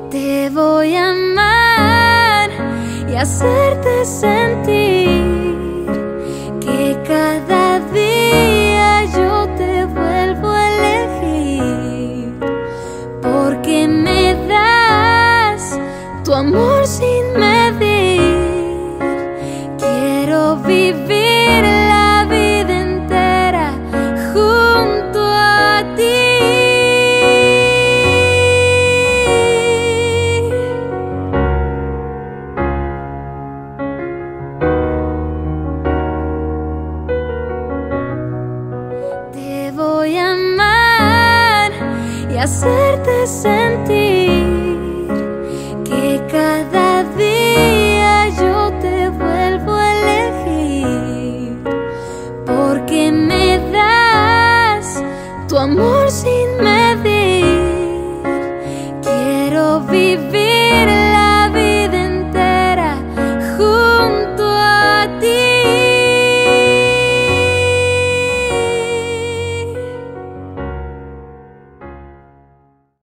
Te voy a amar y hacerte sentir que cada día yo te vuelvo a elegir, porque me das tu amor sin medir. Quiero vivir la vida entera junto a ti. Te voy a amar y hacerte sentir que cada día yo te vuelvo a elegir, porque me das tu amor sin medir. Quiero vivir